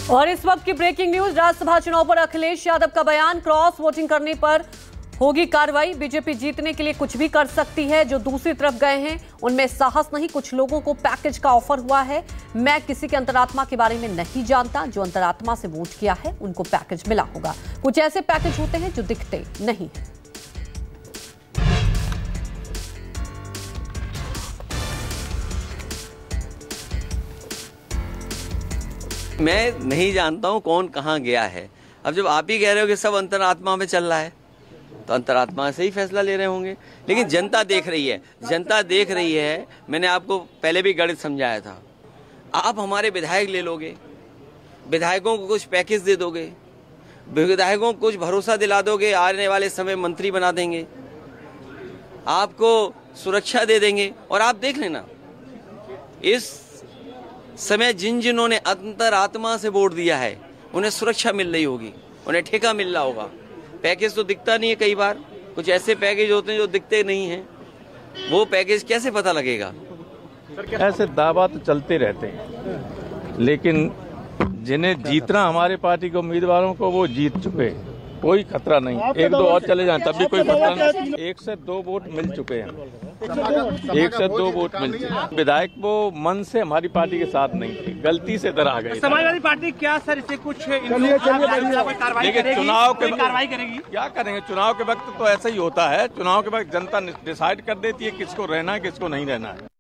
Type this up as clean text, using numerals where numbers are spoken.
और इस वक्त की ब्रेकिंग न्यूज, राज्यसभा चुनाव पर अखिलेश यादव का बयान, क्रॉस वोटिंग करने पर होगी कार्रवाई। बीजेपी जीतने के लिए कुछ भी कर सकती है। जो दूसरी तरफ गए हैं उनमें साहस नहीं। कुछ लोगों को पैकेज का ऑफर हुआ है। मैं किसी के अंतरात्मा के बारे में नहीं जानता। जो अंतरात्मा से वोट किया है उनको पैकेज मिला होगा। कुछ ऐसे पैकेज होते हैं जो दिखते नहीं है। मैं नहीं जानता हूं कौन कहां गया है। अब जब आप ही कह रहे हो कि सब अंतरात्मा में चल रहा है तो अंतरात्मा से ही फैसला ले रहे होंगे। लेकिन जनता देख रही है, जनता देख रही है। मैंने आपको पहले भी गणित समझाया था। आप हमारे विधायक ले लोगे, विधायकों को कुछ पैकेज दे दोगे, विधायकों को कुछ भरोसा दिला दोगे, आने वाले समय मंत्री बना देंगे, आपको सुरक्षा दे देंगे। और आप देख लेना, इस समय जिन्होंने अंतरात्मा से वोट दिया है उन्हें सुरक्षा मिल रही होगी, उन्हें ठेका मिल रहा होगा। पैकेज तो दिखता नहीं है। कई बार कुछ ऐसे पैकेज होते हैं जो दिखते नहीं हैं। वो पैकेज कैसे पता लगेगा? ऐसे दावा तो चलते रहते हैं, लेकिन जिन्हें जीतना हमारे पार्टी के उम्मीदवारों को वो जीत चुके हैं। कोई खतरा नहीं। एक दो और चले जाएं तब भी कोई खतरा नहीं। 1 से 2 वोट मिल चुके हैं। 1 से 2 वोट मिल चुके। विधायक वो मन से हमारी पार्टी के साथ नहीं थे, गलती से इधर आ गए। समाजवादी पार्टी क्या सर इसे कुछ लेकिन चुनाव के कार्रवाई करेगी? क्या करेंगे? चुनाव के वक्त तो ऐसा ही होता है। चुनाव के वक्त जनता डिसाइड कर देती है किसको रहना है किसको नहीं रहना है।